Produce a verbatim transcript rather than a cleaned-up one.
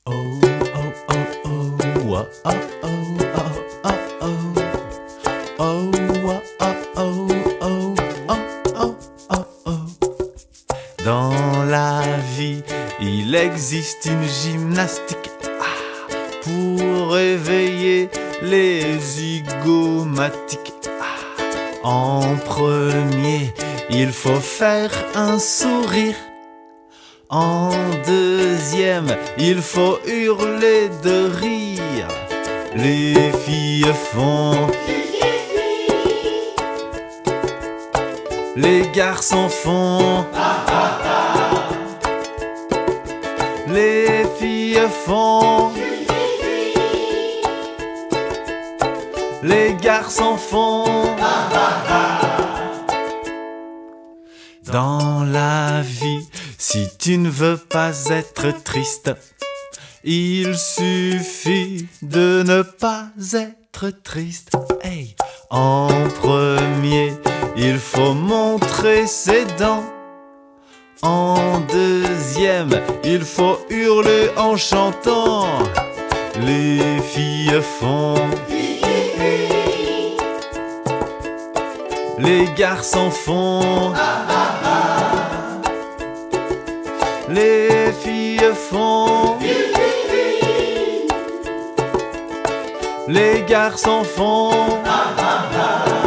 Oh, oh, oh, oh, oh, oh, oh, oh, oh. Oh, oh, oh, oh, oh, oh, oh. Dans la vie, il existe une gymnastique ah, pour réveiller les zygomatiques. Ah, en premier, il faut faire un sourire. En deuxième, il faut hurler de rire. Les filles font, les garçons font, les filles font, les garçons font. Dans la vie, si tu ne veux pas être triste, il suffit de ne pas être triste. Hey. En premier, il faut montrer ses dents. En deuxième, il faut hurler en chantant. Les filles font, les garçons font, les filles font, les garçons font.